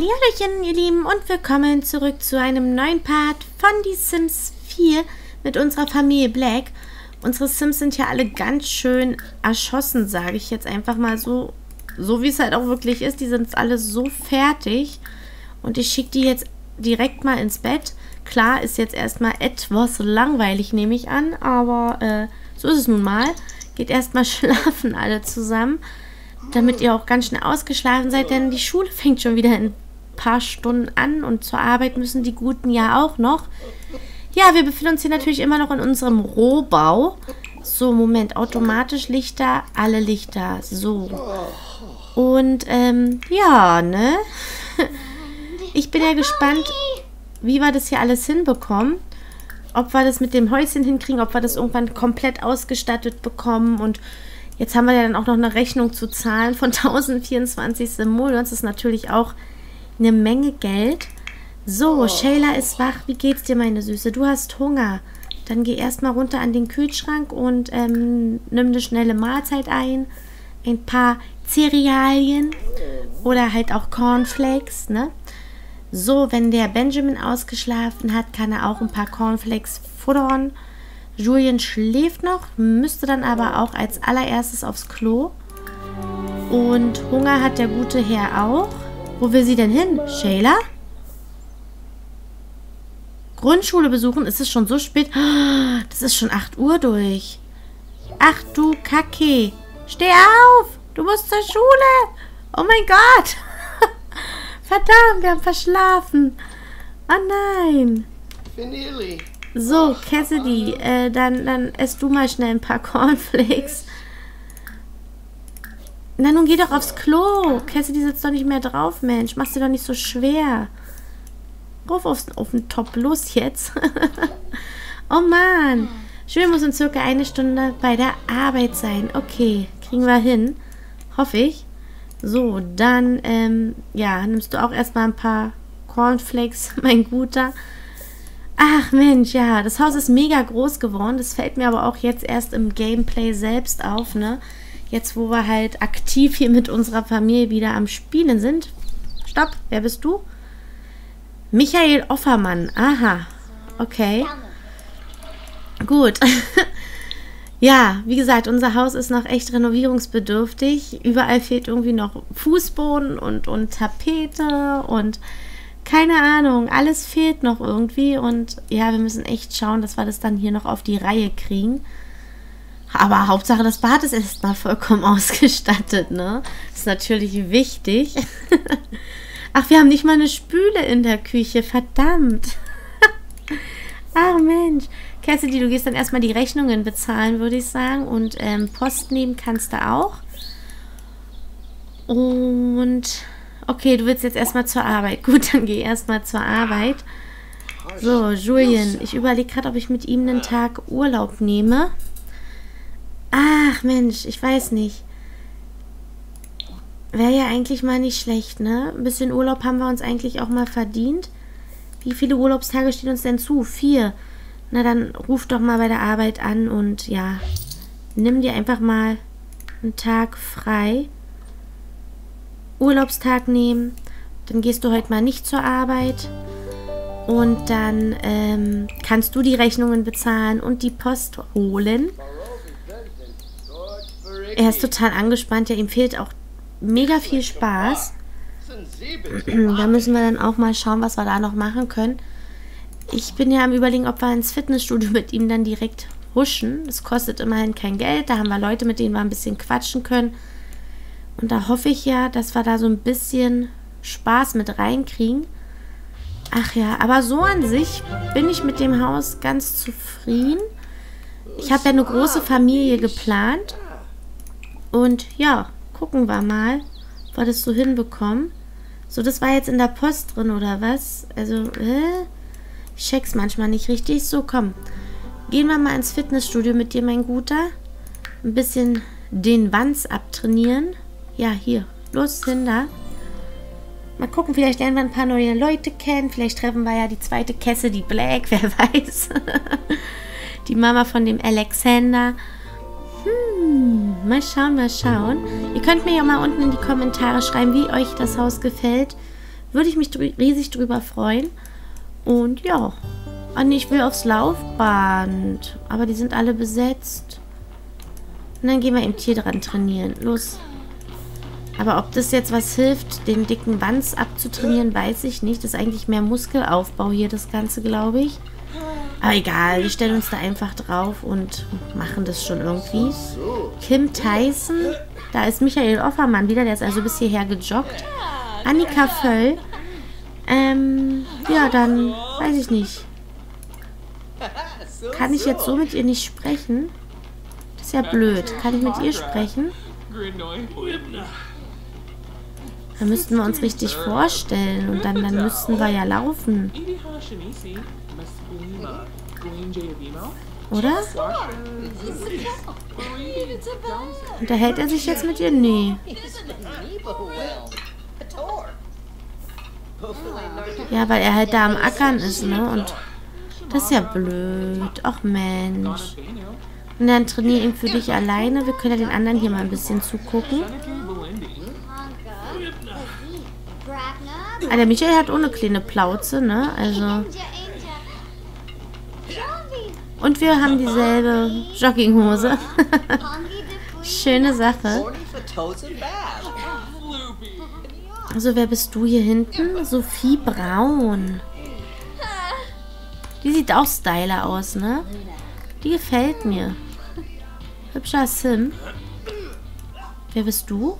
Hallihallöchen, ihr Lieben, und willkommen zurück zu einem neuen Part von Die Sims 4 mit unserer Familie Black. Unsere Sims sind ja alle ganz schön erschossen, sage ich jetzt einfach mal so wie es halt auch wirklich ist. Die sind alle so fertig und ich schicke die jetzt direkt mal ins Bett. Klar, ist jetzt erstmal etwas langweilig, nehme ich an, aber so ist es nun mal. Geht erstmal schlafen alle zusammen, damit ihr auch ganz schnell ausgeschlafen seid, denn die Schule fängt schon wieder in ein paar Stunden an und zur Arbeit müssen die Guten ja auch noch. Ja, wir befinden uns hier natürlich immer noch in unserem Rohbau. So, Moment, automatisch Lichter, alle Lichter, so. Und, ja, ne? Ich bin ja gespannt, wie wir das hier alles hinbekommen. Ob wir das mit dem Häuschen hinkriegen, ob wir das irgendwann komplett ausgestattet bekommen. Und jetzt haben wir ja dann auch noch eine Rechnung zu zahlen von 1024 Simoleons. Das ist natürlich auch eine Menge Geld. So, Shayla ist wach. Wie geht's dir, meine Süße? Du hast Hunger. Dann geh erstmal runter an den Kühlschrank und nimm eine schnelle Mahlzeit ein. Ein paar Cerealien oder halt auch Cornflakes, ne? So, wenn der Benjamin ausgeschlafen hat, kann er auch ein paar Cornflakes futtern. Julien schläft noch, müsste dann aber auch als allererstes aufs Klo. Und Hunger hat der gute Herr auch. Wo will sie denn hin, Shayla? Grundschule besuchen? Ist es schon so spät? Das ist schon 8 Uhr durch. Ach du Kacke. Steh auf! Du musst zur Schule! Oh mein Gott! Verdammt, wir haben verschlafen. Oh nein. So, Cassidy, dann isst du mal schnell ein paar Cornflakes. Na, nun geh doch aufs Klo. Cassidy sitzt doch nicht mehr drauf, Mensch. Mach's dir doch nicht so schwer. Ruf auf den Top. Los jetzt. Oh Mann. Julia muss in circa 1 Stunde bei der Arbeit sein. Okay, kriegen wir hin. Hoffe ich. So, dann, ja, nimmst du auch erstmal ein paar Cornflakes, mein Guter. Ach Mensch, ja, das Haus ist mega groß geworden. Das fällt mir aber auch jetzt erst im Gameplay selbst auf, ne? Jetzt, wo wir halt aktiv hier mit unserer Familie wieder am Spielen sind. Stopp, wer bist du? Michael Offermann, aha, okay. Gut. Ja, wie gesagt, unser Haus ist noch echt renovierungsbedürftig. Überall fehlt irgendwie noch Fußboden und Tapete und keine Ahnung, alles fehlt noch irgendwie. Und ja, wir müssen echt schauen, dass wir das dann hier noch auf die Reihe kriegen. Aber Hauptsache, das Bad ist erstmal vollkommen ausgestattet, ne? Das ist natürlich wichtig. Ach, wir haben nicht mal eine Spüle in der Küche, verdammt. Ach Mensch. Cassidy, du gehst dann erstmal die Rechnungen bezahlen, würde ich sagen. Und Post nehmen kannst du auch. Und okay, du willst jetzt erstmal zur Arbeit. Gut, dann geh erstmal zur Arbeit. So, Julien, ich überlege gerade, ob ich mit ihm einen Tag Urlaub nehme. Ach Mensch, ich weiß nicht. Wäre ja eigentlich mal nicht schlecht, ne? Ein bisschen Urlaub haben wir uns eigentlich auch mal verdient. Wie viele Urlaubstage stehen uns denn zu? 4. Na, dann ruf doch mal bei der Arbeit an und ja, nimm dir einfach mal einen Tag frei. Urlaubstag nehmen. Dann gehst du heute mal nicht zur Arbeit. Und dann kannst du die Rechnungen bezahlen und die Post holen. Er ist total angespannt. Ja, ihm fehlt auch mega viel Spaß. Da müssen wir dann auch mal schauen, was wir da noch machen können. Ich bin ja am Überlegen, ob wir ins Fitnessstudio mit ihm dann direkt huschen. Das kostet immerhin kein Geld. Da haben wir Leute, mit denen wir ein bisschen quatschen können. Und da hoffe ich ja, dass wir da so ein bisschen Spaß mit reinkriegen. Ach ja, aber so an sich bin ich mit dem Haus ganz zufrieden. Ich habe ja eine große Familie geplant. Und ja, gucken wir mal, ob wir das so hinbekommen. So, das war jetzt in der Post drin, oder was? Also, ich check's manchmal nicht richtig. So, komm. Gehen wir mal ins Fitnessstudio mit dir, mein Guter. Ein bisschen den Wanz abtrainieren. Ja, hier. Los, hin da. Mal gucken, vielleicht lernen wir ein paar neue Leute kennen. Vielleicht treffen wir ja die zweite Cassidy Black, wer weiß. Die Mama von dem Alexander. Mal schauen, mal schauen. Ihr könnt mir ja mal unten in die Kommentare schreiben, wie euch das Haus gefällt. Würde ich mich riesig drüber freuen. Und ja. Ah nee, ich will aufs Laufband. Aber die sind alle besetzt. Und dann gehen wir im Tier dran trainieren. Los. Aber ob das jetzt was hilft, den dicken Wanz abzutrainieren, weiß ich nicht. Das ist eigentlich mehr Muskelaufbau hier, das Ganze, glaube ich. Aber egal, wir stellen uns da einfach drauf und machen das schon irgendwie. Kim Tyson. Da ist Michael Offermann wieder, der ist also bis hierher gejoggt. Annika Völl. Ja, dann weiß ich nicht. Kann ich jetzt so mit ihr nicht sprechen? Das ist ja blöd. Kann ich mit ihr sprechen? Dann müssten wir uns richtig vorstellen und dann müssten wir ja laufen. Oder? Unterhält er sich jetzt mit ihr? Nee. Ja, weil er halt da am Ackern ist, ne? Und das ist ja blöd. Ach Mensch. Und dann trainiere ihn für dich alleine. Wir können ja den anderen hier mal ein bisschen zugucken. Ah, der Michael hat ohne kleine Plauze, ne? Also. Und wir haben dieselbe Jogginghose. Schöne Sache. Also, wer bist du hier hinten? Sophie Braun. Die sieht auch styler aus, ne? Die gefällt mir. Hübscher Sim. Wer bist du?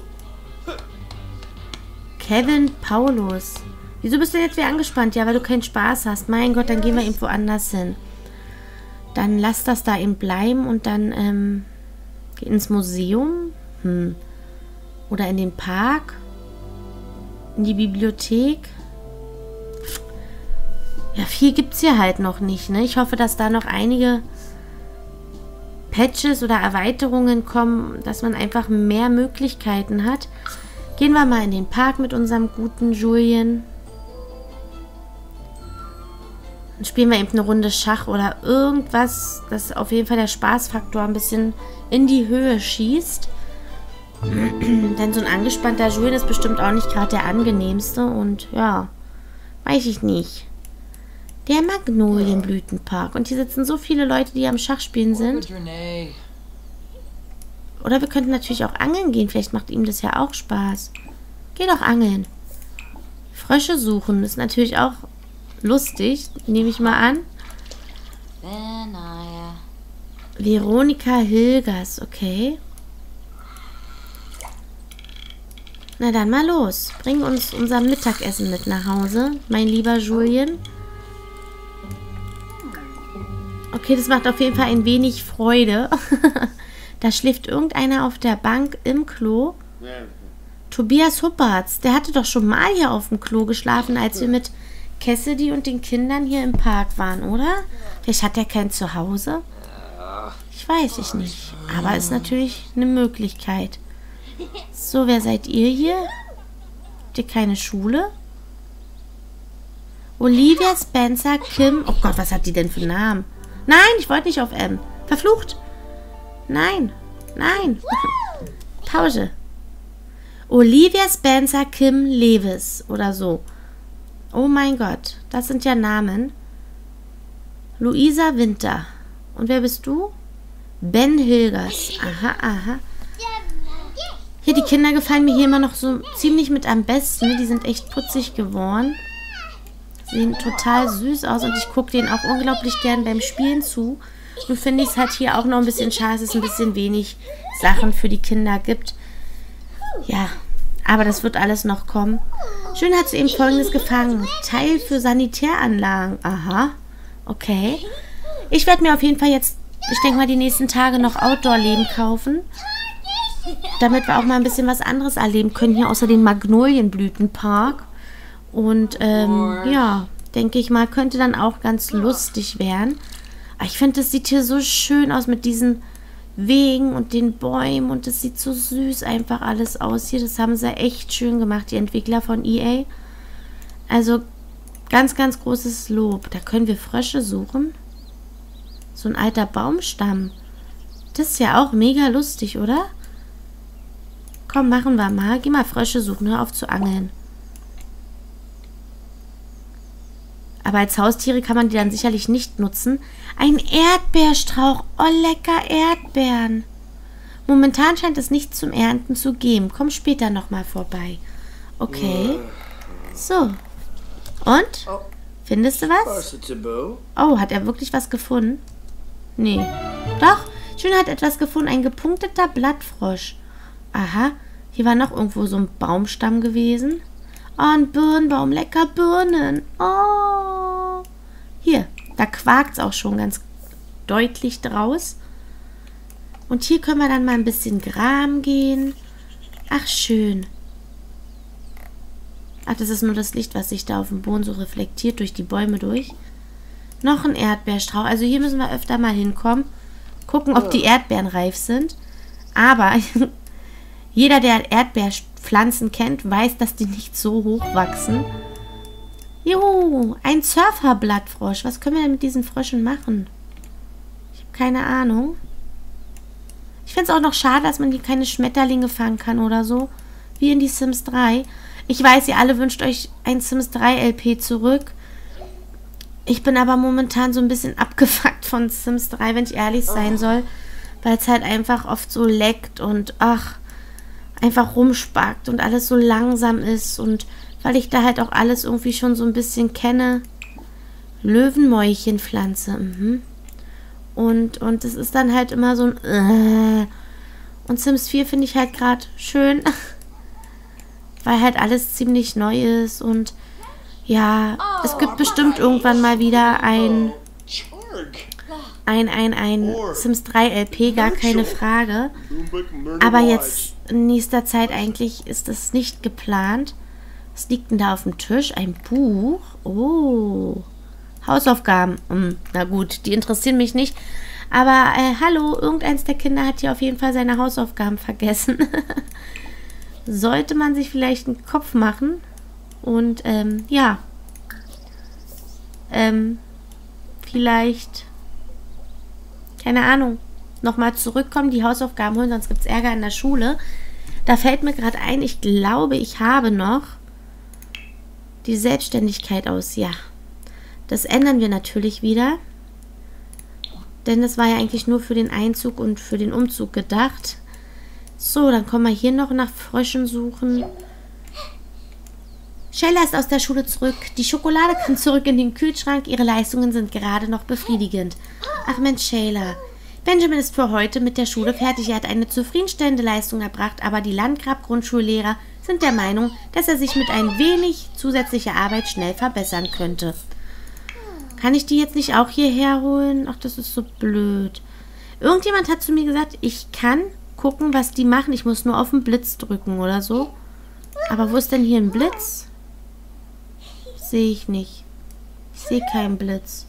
Kevin Paulus. Wieso bist du jetzt wieder angespannt? Ja, weil du keinen Spaß hast. Mein Gott, dann gehen wir irgendwo anders hin. Dann lass das da eben bleiben und dann geh ins Museum. Oder in den Park. In die Bibliothek. Ja, viel gibt es hier halt noch nicht, ne? Ich hoffe, dass da noch einige Patches oder Erweiterungen kommen, dass man einfach mehr Möglichkeiten hat. Gehen wir mal in den Park mit unserem guten Julien. Dann spielen wir eben eine Runde Schach oder irgendwas, das auf jeden Fall der Spaßfaktor ein bisschen in die Höhe schießt. Denn so ein angespannter Julien ist bestimmt auch nicht gerade der angenehmste. Und ja, weiß ich nicht. Der Magnolienblütenpark. Und hier sitzen so viele Leute, die am Schachspielen sind. Oder wir könnten natürlich auch angeln gehen. Vielleicht macht ihm das ja auch Spaß. Geh doch angeln. Frösche suchen ist natürlich auch lustig. Nehme ich mal an. Veronika Hilgers. Okay. Na dann mal los. Bring uns unser Mittagessen mit nach Hause, mein lieber Julien. Okay, das macht auf jeden Fall ein wenig Freude. Da schläft irgendeiner auf der Bank im Klo. Tobias Huppertz, der hatte doch schon mal hier auf dem Klo geschlafen, als wir mit Cassidy und den Kindern hier im Park waren, oder? Vielleicht hat er kein Zuhause. Ich weiß es nicht. Aber ist natürlich eine Möglichkeit. So, wer seid ihr hier? Habt ihr keine Schule? Olivia Spencer, Kim. Oh Gott, was hat die denn für einen Namen? Nein, ich wollte nicht auf M. Verflucht. Nein. Nein. Pause. Olivia Spencer, Kim Lewis oder so. Oh mein Gott, das sind ja Namen. Luisa Winter. Und wer bist du? Ben Hilgers. Aha, aha. Hier, die Kinder gefallen mir hier immer noch so ziemlich mit am besten. Die sind echt putzig geworden. Sehen total süß aus und ich gucke denen auch unglaublich gern beim Spielen zu. Nur finde ich es halt hier auch noch ein bisschen schade, dass es ein bisschen wenig Sachen für die Kinder gibt. Ja, aber das wird alles noch kommen. Schön hat sie eben Folgendes gefangen. Teil für Sanitäranlagen. Aha, okay. Ich werde mir auf jeden Fall jetzt, ich denke mal, die nächsten Tage noch Outdoor-Leben kaufen. Damit wir auch mal ein bisschen was anderes erleben können hier außer den Magnolienblütenpark. Und ja, denke ich mal, könnte dann auch ganz lustig werden. Aber ich finde, das sieht hier so schön aus mit diesen Wegen und den Bäumen. Und das sieht so süß einfach alles aus hier. Das haben sie echt schön gemacht, die Entwickler von EA. Also ganz, ganz großes Lob. Da können wir Frösche suchen. So ein alter Baumstamm. Das ist ja auch mega lustig, oder? Komm, machen wir mal. Geh mal Frösche suchen. Hör auf zu angeln. Aber als Haustiere kann man die dann sicherlich nicht nutzen. Ein Erdbeerstrauch. Oh, lecker Erdbeeren. Momentan scheint es nicht zum Ernten zu geben. Komm später nochmal vorbei. Okay. So. Und? Findest du was? Oh, hat er wirklich was gefunden? Nee. Doch. Schön hat etwas gefunden. Ein gepunkteter Blattfrosch. Aha. Hier war noch irgendwo so ein Baumstamm gewesen. Oh, ein Birnbaum. Lecker Birnen. Oh. Hier. Da quakt es auch schon ganz deutlich draus. Und hier können wir dann mal ein bisschen graben gehen. Ach, schön. Ach, das ist nur das Licht, was sich da auf dem Boden so reflektiert durch die Bäume durch. Noch ein Erdbeerstrauch. Also hier müssen wir öfter mal hinkommen. Gucken, ob die Erdbeeren reif sind. Aber jeder, der Erdbeerpflanzen kennt, weiß, dass die nicht so hoch wachsen. Juhu, ein Surferblattfrosch. Was können wir denn mit diesen Fröschen machen? Ich habe keine Ahnung. Ich finde es auch noch schade, dass man hier keine Schmetterlinge fangen kann oder so. Wie in die Sims 3. Ich weiß, ihr alle wünscht euch ein Sims 3 LP zurück. Ich bin aber momentan so ein bisschen abgefuckt von Sims 3, wenn ich ehrlich sein soll. Weil es halt einfach oft so leckt und ach, einfach rumspackt und alles so langsam ist. Und weil ich da halt auch alles irgendwie schon so ein bisschen kenne. Löwenmäulchenpflanze. Und es ist dann halt immer so ein Und Sims 4 finde ich halt gerade schön, weil halt alles ziemlich neu ist und ja, es gibt bestimmt irgendwann mal wieder ein Sims 3 LP, gar keine Frage. Aber jetzt in nächster Zeit eigentlich ist das nicht geplant. Was liegt denn da auf dem Tisch? Ein Buch? Oh, Hausaufgaben. Na gut, die interessieren mich nicht. Aber hallo, irgendeins der Kinder hat hier auf jeden Fall seine Hausaufgaben vergessen. Sollte man sich vielleicht einen Kopf machen. Und ja. Vielleicht, keine Ahnung, nochmal zurückkommen, die Hausaufgaben holen, sonst gibt es Ärger in der Schule. Da fällt mir gerade ein, ich glaube, ich habe noch die Selbstständigkeit aus. Ja. Das ändern wir natürlich wieder. Denn das war ja eigentlich nur für den Einzug und für den Umzug gedacht. So, dann kommen wir hier noch nach Fröschen suchen. Shayla ist aus der Schule zurück. Die Schokolade kann zurück in den Kühlschrank. Ihre Leistungen sind gerade noch befriedigend. Ach Mensch, Shayla. Benjamin ist für heute mit der Schule fertig. Er hat eine zufriedenstellende Leistung erbracht, aber die Landgrab-Grundschullehrer sind der Meinung, dass er sich mit ein wenig zusätzlicher Arbeit schnell verbessern könnte. Kann ich die jetzt nicht auch hierher holen? Ach, das ist so blöd. Irgendjemand hat zu mir gesagt, ich kann gucken, was die machen. Ich muss nur auf den Blitz drücken oder so. Aber wo ist denn hier ein Blitz? Sehe ich nicht. Ich sehe keinen Blitz.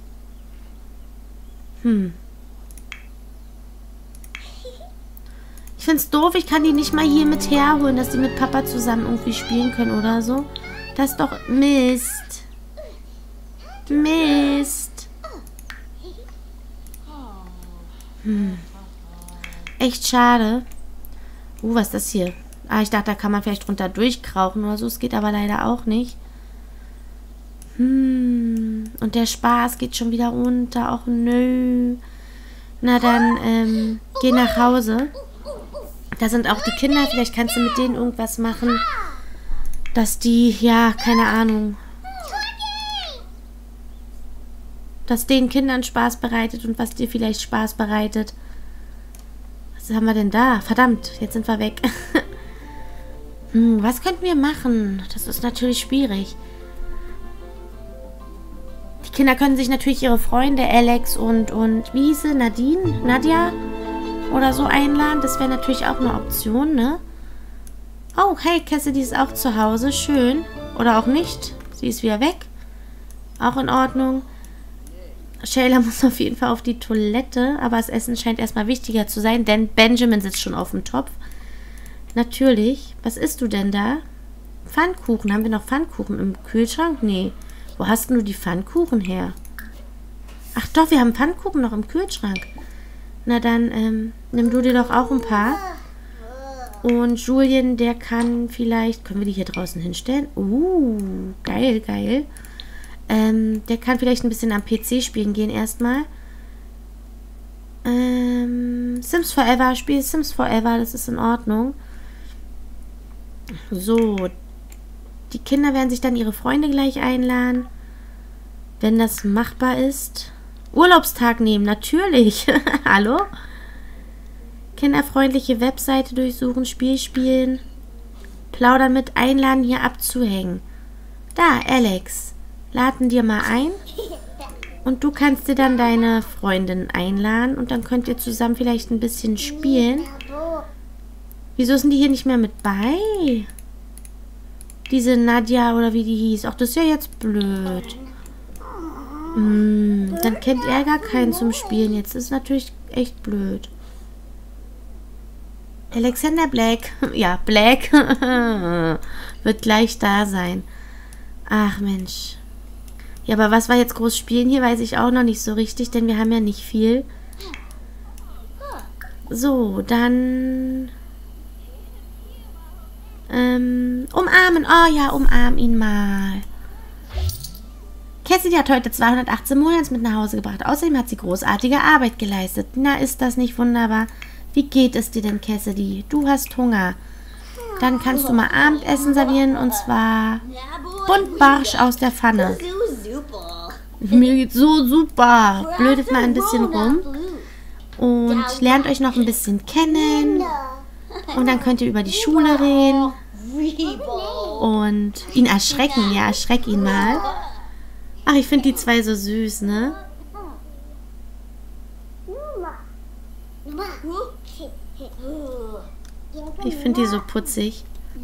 Ich finde es doof, ich kann die nicht mal hier mit herholen, dass die mit Papa zusammen irgendwie spielen können oder so. Das ist doch Mist. Mist. Echt schade. Was ist das hier? Ah, ich dachte, da kann man vielleicht drunter durchkrauchen oder so. Es geht aber leider auch nicht. Und der Spaß geht schon wieder runter. Och, nö. Na dann, geh nach Hause. Da sind auch die Kinder. Vielleicht kannst du mit denen irgendwas machen. Dass die, ja, keine Ahnung. Das den Kindern Spaß bereitet und was dir vielleicht Spaß bereitet. Was haben wir denn da? Verdammt, jetzt sind wir weg. Was könnten wir machen? Das ist natürlich schwierig. Die Kinder können sich natürlich ihre Freunde Alex und wie hieß sie? Nadja? Oder so einladen. Das wäre natürlich auch eine Option, ne? Oh, hey, Cassidy ist auch zu Hause. Schön. Oder auch nicht. Sie ist wieder weg. Auch in Ordnung. Shayla muss auf jeden Fall auf die Toilette, aber das Essen scheint erstmal wichtiger zu sein, denn Benjamin sitzt schon auf dem Topf. Natürlich. Was isst du denn da? Pfannkuchen. Haben wir noch Pfannkuchen im Kühlschrank? Nee. Wo hast du die Pfannkuchen her? Ach doch, wir haben Pfannkuchen noch im Kühlschrank. Na dann, nimm du dir doch auch ein paar. Und Julien, der kann vielleicht... Können wir die hier draußen hinstellen? Geil, geil. Der kann vielleicht ein bisschen am PC spielen gehen erstmal. Sims Forever, spiel Sims Forever, das ist in Ordnung. So, die Kinder werden sich dann ihre Freunde gleich einladen, wenn das machbar ist. Urlaubstag nehmen, natürlich. Hallo? Kinderfreundliche Webseite durchsuchen, Spiel spielen. Plaudern mit, einladen, hier abzuhängen. Da, Alex. Laden dir mal ein. Und du kannst dir dann deine Freundin einladen. Und dann könnt ihr zusammen vielleicht ein bisschen spielen. Wieso sind die hier nicht mehr mit bei? Diese Nadja oder wie die hieß. Ach, das ist ja jetzt blöd. Dann kennt er gar keinen zum Spielen. Jetzt ist natürlich echt blöd. Alexander Black. Ja, Black. Wird gleich da sein. Ach, Mensch. Ja, aber was wir jetzt groß spielen hier, weiß ich auch noch nicht so richtig, denn wir haben ja nicht viel. So, dann... umarmen. Oh ja, umarm ihn mal. Cassidy hat heute 218 Monats mit nach Hause gebracht. Außerdem hat sie großartige Arbeit geleistet. Na, ist das nicht wunderbar? Wie geht es dir denn, Cassidy? Du hast Hunger. Dann kannst du mal Abendessen servieren, und zwar Buntbarsch aus der Pfanne. Mir geht's so super. Blödet mal ein bisschen rum und lernt euch noch ein bisschen kennen. Und dann könnt ihr über die Schule reden und ihn erschrecken. Ja, erschreck ihn mal. Ach, ich finde die zwei so süß, ne? Ich finde die so putzig.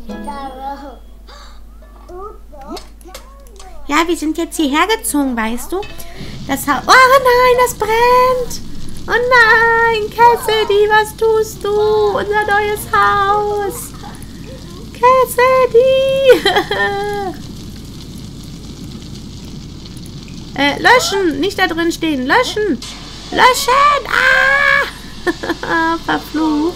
Ja, wir sind jetzt hierher gezogen, weißt du? Das Haus... Oh nein, das brennt! Oh nein, Cassidy, was tust du? Unser neues Haus! Cassidy! Löschen! Nicht da drin stehen! Löschen! Löschen! Ah! Verflucht!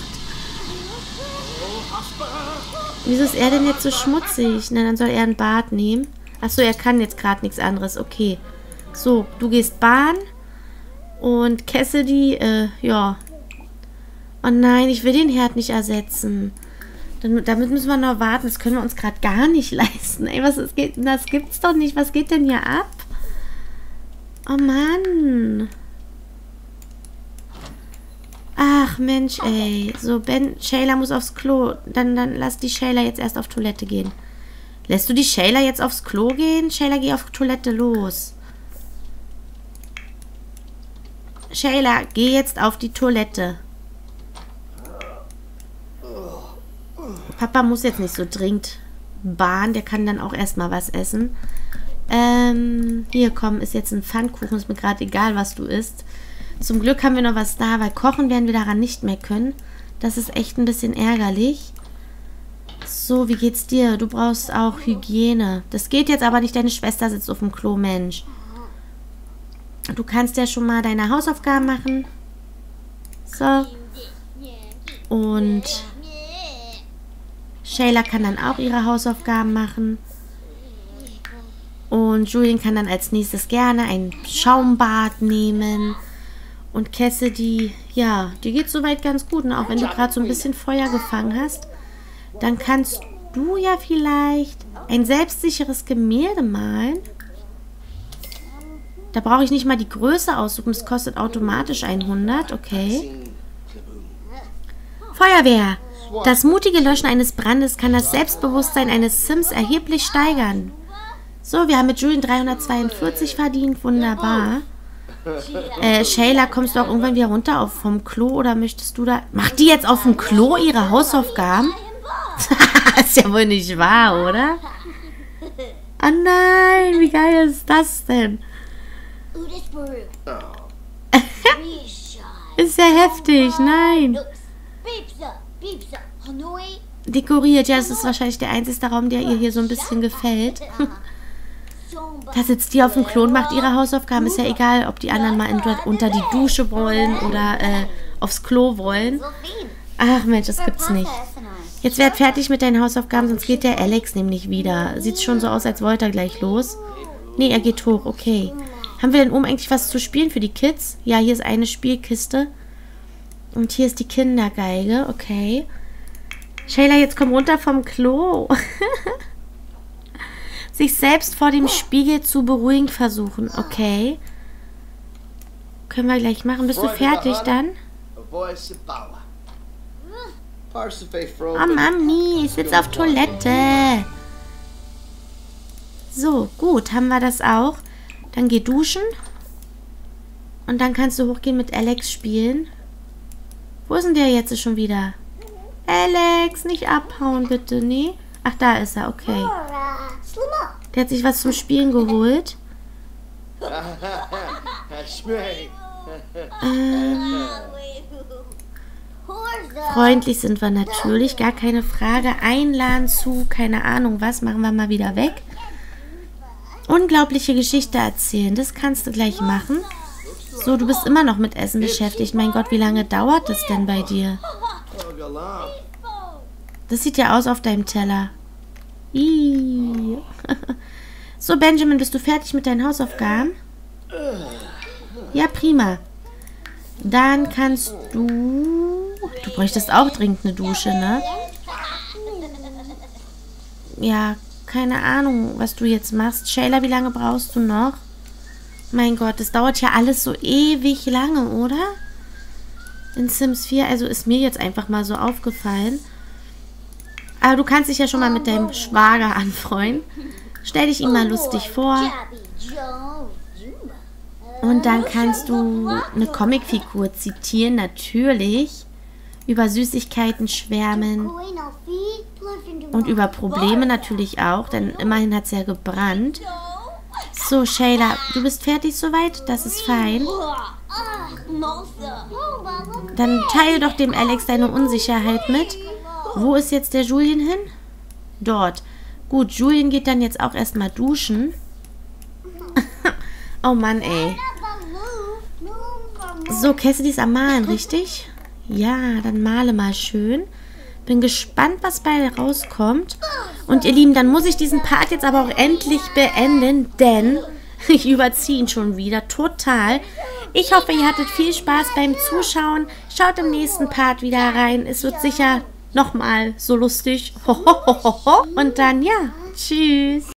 Wieso ist er denn jetzt so schmutzig? Na, dann soll er ein Bad nehmen. Achso, er kann jetzt gerade nichts anderes. Okay. So, du gehst Bahn. Und Cassidy, ja. Oh nein, ich will den Herd nicht ersetzen. Damit müssen wir noch warten. Das können wir uns gerade gar nicht leisten. Ey, das gibt's doch nicht. Was geht denn hier ab? Oh Mann. Ach Mensch, ey. So, Shayla muss aufs Klo. Dann lass die Shayla jetzt erst auf Toilette gehen. Lässt du die Shayla jetzt aufs Klo gehen? Shayla, geh auf Toilette, los. Shayla, geh jetzt auf die Toilette. Papa muss jetzt nicht so dringend Bahn. Der kann dann auch erstmal was essen. Hier, komm, ist jetzt ein Pfannkuchen. Ist mir gerade egal, was du isst. Zum Glück haben wir noch was da, weil kochen werden wir daran nicht mehr können. Das ist echt ein bisschen ärgerlich. So, wie geht's dir? Du brauchst auch Hygiene. Das geht jetzt aber nicht. Deine Schwester sitzt auf dem Klo, Mensch. Du kannst ja schon mal deine Hausaufgaben machen. So. Und Shayla kann dann auch ihre Hausaufgaben machen. Und Julian kann dann als nächstes gerne ein Schaumbad nehmen. Und Cassidy, ja, dir geht soweit ganz gut. Und auch wenn du gerade so ein bisschen Feuer gefangen hast, dann kannst du ja vielleicht ein selbstsicheres Gemälde malen. Da brauche ich nicht mal die Größe aussuchen. Es kostet automatisch 100. Okay. Feuerwehr. Das mutige Löschen eines Brandes kann das Selbstbewusstsein eines Sims erheblich steigern. So, wir haben mit Julian 342 verdient. Wunderbar. Shayla, kommst du auch irgendwann wieder runter vom Klo oder möchtest du da... Macht die jetzt auf dem Klo ihre Hausaufgaben? Ist ja wohl nicht wahr, oder? Oh nein, wie geil ist das denn? Ist ja heftig, nein. Dekoriert, ja, das ist wahrscheinlich der einzige Raum, der ihr hier so ein bisschen gefällt. Da sitzt die auf dem Klo und macht ihre Hausaufgaben. Ist ja egal, ob die anderen mal unter die Dusche wollen oder aufs Klo wollen. Ach Mensch, das gibt's nicht. Jetzt werd fertig mit deinen Hausaufgaben, sonst geht der Alex nämlich wieder. Sieht schon so aus, als wollte er gleich los. Nee, er geht hoch. Okay. Haben wir denn oben eigentlich was zu spielen für die Kids? Ja, hier ist eine Spielkiste. Und hier ist die Kindergeige. Okay. Shayla, jetzt komm runter vom Klo. Sich selbst vor dem Spiegel zu beruhigen versuchen. Okay. Können wir gleich machen. Bist du fertig dann? Oh, Mami, ich sitze auf Toilette. So, gut. Haben wir das auch. Dann geh duschen. Und dann kannst du hochgehen mit Alex spielen. Wo ist denn der jetzt schon wieder? Alex, nicht abhauen, bitte. Nee? Ach, da ist er. Okay. Der hat sich was zum Spielen geholt. Freundlich sind wir natürlich. Gar keine Frage. Einladen zu, keine Ahnung was. Machen wir mal wieder weg. Unglaubliche Geschichte erzählen. Das kannst du gleich machen. So, du bist immer noch mit Essen beschäftigt. Mein Gott, wie lange dauert das denn bei dir? Das sieht ja aus auf deinem Teller. Ih. So, Benjamin, bist du fertig mit deinen Hausaufgaben? Ja, prima. Dann kannst du... Du bräuchtest auch dringend eine Dusche, ne? Ja, keine Ahnung, was du jetzt machst. Shayla, wie lange brauchst du noch? Mein Gott, das dauert ja alles so ewig lange, oder? In Sims 4, also ist mir jetzt einfach mal so aufgefallen. Aber du kannst dich ja schon mal mit deinem Schwager anfreunden. Stell dich ihm mal lustig vor. Und dann kannst du eine Comicfigur zitieren, natürlich. Über Süßigkeiten schwärmen. Und über Probleme natürlich auch, denn immerhin hat es ja gebrannt. So, Shayla, du bist fertig soweit? Das ist fein. Dann teile doch dem Alex deine Unsicherheit mit. Wo ist jetzt der Julien hin? Dort. Gut, Julien geht dann jetzt auch erstmal duschen. Oh Mann, ey. So, Cassidy ist am Malen, richtig? Ja, dann male mal schön. Bin gespannt, was bei rauskommt. Und ihr Lieben, dann muss ich diesen Part jetzt aber auch endlich beenden, denn ich überziehe ihn schon wieder total. Ich hoffe, ihr hattet viel Spaß beim Zuschauen. Schaut im nächsten Part wieder rein. Es wird sicher nochmal so lustig. Und dann, ja, tschüss.